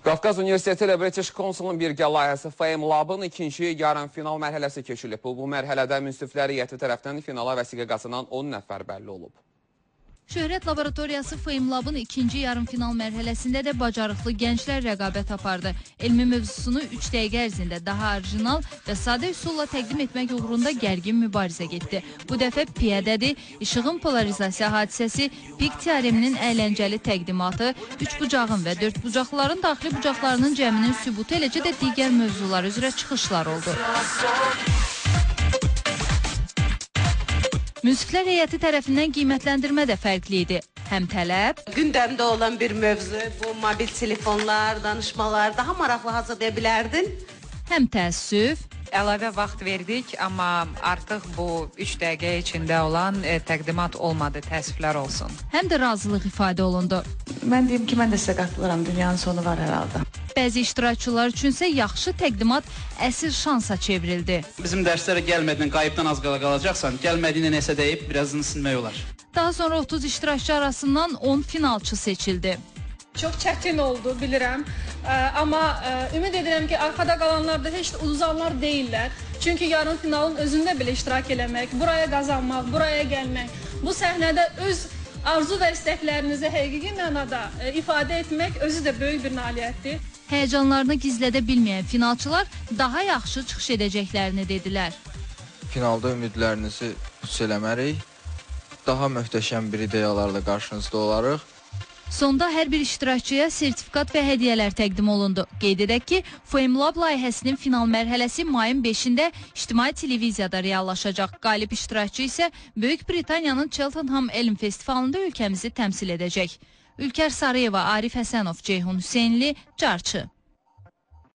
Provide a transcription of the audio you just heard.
Qafqaz Universiteti ilə British Council'ın birgə layihəsi FameLab'ın ikinci yarımfinal mərhələsi keçirilib. Bu mərhələdə münsiflər heyəti tərəfdən finala vəsiqə qazanan 10 nəfər bəlli olub. Şöhrət Laboratoriyası FameLab'ın ikinci yarımfinal mərhələsində də bacarıqlı gənclər rəqabət apardı. Elmi mövzusunu 3 dəqiqə ərzində daha orijinal və sadə üsulla təqdim etmək uğrunda gərgin mübarizə getdi. Bu dəfə piyədədir, işığın polarizasiya hadisəsi, pik teoreminin əyləncəli təqdimatı, 3 bucağın və 4 bucaqların daxili bucaqlarının cəminin sübutu, eləcə də digər mövzular üzrə çıxışlar oldu. Münsiflər heyəti tərəfindən qiymətləndirmə də fərqli idi. Həm tələb, gündəmdə olan bir mövzu, bu mobil telefonlar, danışmalar daha maraqlı hazırlaya bilərdin. Həm təəssüf, əlavə vaxt verdik, amma artıq bu 3 dəqiqə içində olan təqdimat olmadı, təəssüflər olsun. Həm də razılıq ifadə olundu. Mən deyim ki, mən də sizə qatılıram, dünyanın sonu var hər halda. Bəzi iştirakçılar üçünsə yaxşı təqdimat əsl şansa çevrildi. Bizim dərslərə gəlmədin, qayıbdan az qala qalacaqsan, gəlmədiyinə nəsə deyib, birazını silmək olar. Daha sonra 30 iştirakçı arasından 10 finalçı seçildi. Çox çətin oldu, bilirəm. Amma ümid edirəm ki, arxada qalanlar da heç də uzanlar deyirlər. Çünki yarım finalın özündə belə iştirak eləmək, buraya qazanmaq, buraya gəlmək, bu səhnədə öz arzu və istəklərinizi həqiqi mənada ifadə etmək özü də böyük bir nailiyyətdir. Həyəcanlarını gizlədə bilməyən finalçılar daha yaxşı çıxış edəcəklərini dedilər. Finalda ümidlərinizi puç eləmərik, daha möhtəşəm bir ideyalarla qarşınızda olarıq. Sonda hər bir iştirakçıya sertifikat və hədiyyələr təqdim olundu. Qeyd edək ki, FameLab layihəsinin final mərhələsi mayın 5-də ictimai televiziyada reallaşacaq. Qalib iştirakçı isə Böyük Britaniyanın Cheltenham Elm Festivalında ölkəmizi təmsil edəcək. Ülkər Sarıyeva, Arif Həsənov, Ceyhun Hüseynli, Carçı.